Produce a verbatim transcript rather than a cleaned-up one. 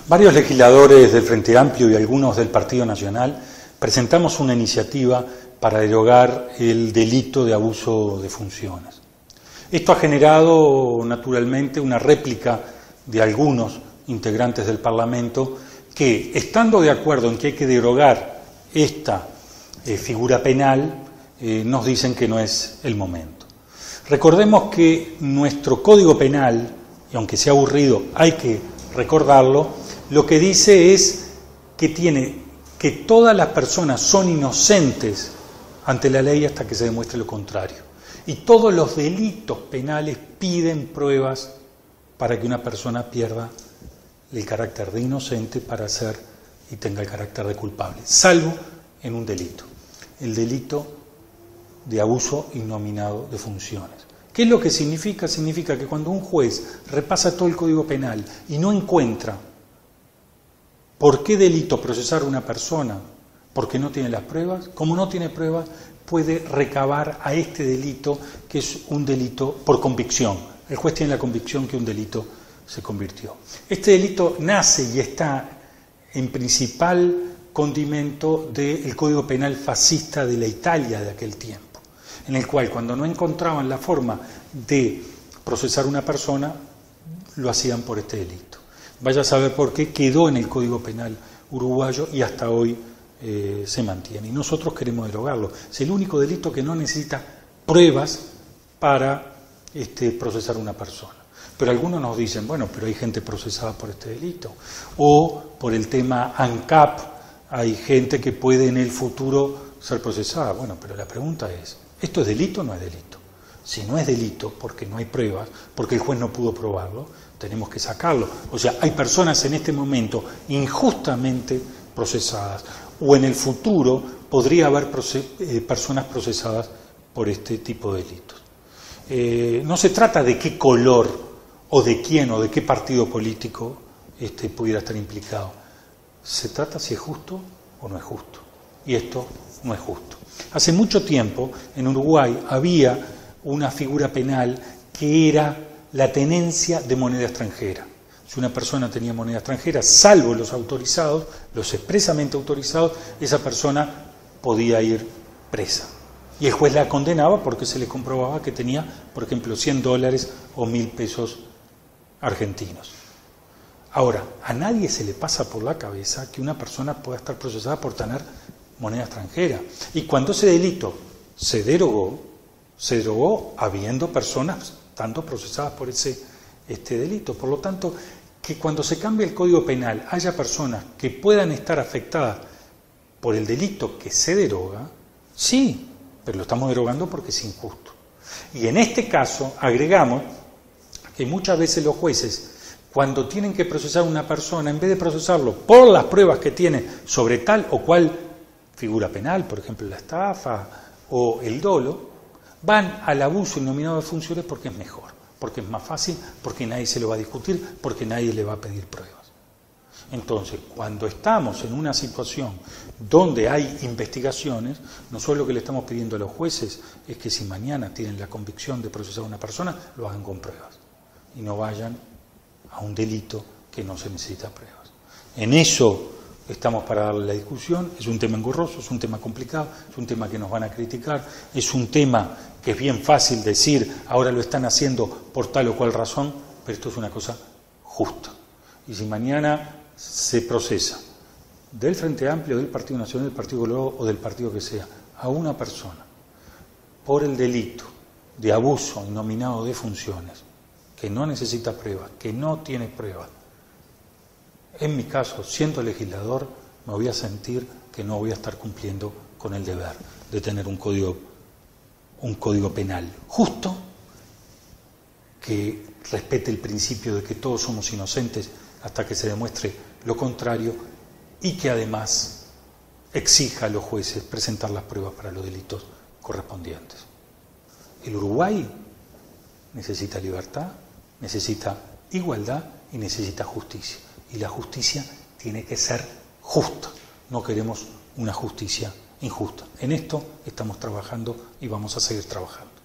Varios legisladores del Frente Amplio y algunos del Partido Nacional presentamos una iniciativa para derogar el delito de abuso de funciones. Esto ha generado, naturalmente, una réplica de algunos integrantes del Parlamento que, estando de acuerdo en que hay que derogar esta eh, figura penal, eh, nos dicen que no es el momento. Recordemos que nuestro Código Penal, y aunque sea aburrido, hay que recordarlo, lo que dice es que tiene que todas las personas son inocentes ante la ley hasta que se demuestre lo contrario. Y todos los delitos penales piden pruebas para que una persona pierda el carácter de inocente para ser y tenga el carácter de culpable, salvo en un delito, el delito de abuso innominado de funciones. ¿Qué es lo que significa? Significa que cuando un juez repasa todo el Código Penal y no encuentra por qué delito procesar a una persona, porque no tiene las pruebas, como no tiene pruebas, puede recabar a este delito, que es un delito por convicción. El juez tiene la convicción que un delito se convirtió. Este delito nace y está en principal condimento del Código Penal fascista de la Italia de aquel tiempo, en el cual cuando no encontraban la forma de procesar a una persona, lo hacían por este delito. Vaya a saber por qué quedó en el Código Penal uruguayo y hasta hoy eh, se mantiene. Y nosotros queremos derogarlo. Es el único delito que no necesita pruebas para este, procesar a una persona. Pero algunos nos dicen, bueno, pero hay gente procesada por este delito. O por el tema ANCAP, hay gente que puede en el futuro ser procesada. Bueno, pero la pregunta es, ¿esto es delito o no es delito? Si no es delito, porque no hay pruebas, porque el juez no pudo probarlo, tenemos que sacarlo. O sea, hay personas en este momento injustamente procesadas, o en el futuro podría haber proces eh, personas procesadas por este tipo de delitos. Eh, no se trata de qué color, o de quién, o de qué partido político este, pudiera estar implicado. Se trata si es justo o no es justo. Y esto no es justo. Hace mucho tiempo, en Uruguay, había una figura penal que era la tenencia de moneda extranjera. Si una persona tenía moneda extranjera, salvo los autorizados, los expresamente autorizados, esa persona podía ir presa. Y el juez la condenaba porque se le comprobaba que tenía, por ejemplo, cien dólares o mil pesos argentinos. Ahora, a nadie se le pasa por la cabeza que una persona pueda estar procesada por tener moneda extranjera. Y cuando ese delito se derogó, se derogó habiendo personas tanto procesadas por ese este delito. Por lo tanto, que cuando se cambie el Código Penal haya personas que puedan estar afectadas por el delito que se deroga, sí, pero lo estamos derogando porque es injusto. Y en este caso agregamos que muchas veces los jueces, cuando tienen que procesar a una persona, en vez de procesarlo por las pruebas que tiene sobre tal o cual figura penal, por ejemplo la estafa o el dolo, van al abuso innominado de funciones porque es mejor, porque es más fácil, porque nadie se lo va a discutir, porque nadie le va a pedir pruebas. Entonces, cuando estamos en una situación donde hay investigaciones, nosotros lo que le estamos pidiendo a los jueces es que si mañana tienen la convicción de procesar a una persona, lo hagan con pruebas y no vayan a un delito que no se necesita pruebas. En eso estamos para darle la discusión. Es un tema engorroso, es un tema complicado, es un tema que nos van a criticar, es un tema que es bien fácil decir, ahora lo están haciendo por tal o cual razón, pero esto es una cosa justa. Y si mañana se procesa del Frente Amplio, del Partido Nacional, del Partido Colorado o del partido que sea, a una persona por el delito de abuso innominado de funciones, que no necesita pruebas, que no tiene pruebas, en mi caso, siendo legislador, me voy a sentir que no voy a estar cumpliendo con el deber de tener un código, un código penal justo, que respete el principio de que todos somos inocentes hasta que se demuestre lo contrario y que además exija a los jueces presentar las pruebas para los delitos correspondientes. El Uruguay necesita libertad, necesita igualdad y necesita justicia. Y la justicia tiene que ser justa. No queremos una justicia injusta. En esto estamos trabajando y vamos a seguir trabajando.